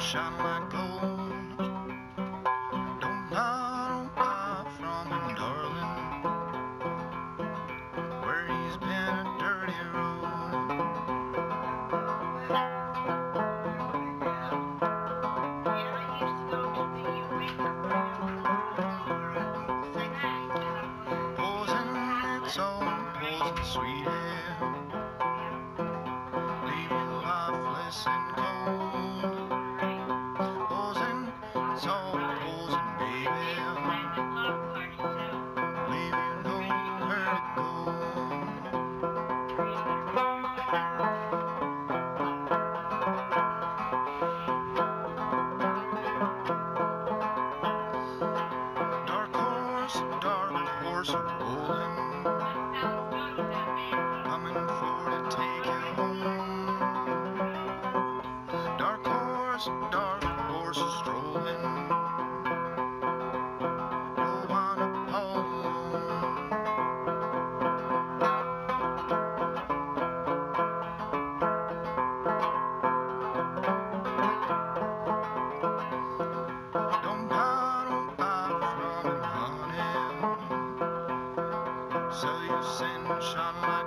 shine like gold. Don't buy from him, darling, where he's been a dirty road. Poison, it's all poison, sweet air, leave you lifeless and cold. Poison, it's all poison, baby, leave you nowhere to go. Dark horse, rollin, coming for to take you home. Dark horse, strolling, go on up home. Don't buy from him, honey, sell your sin, shine like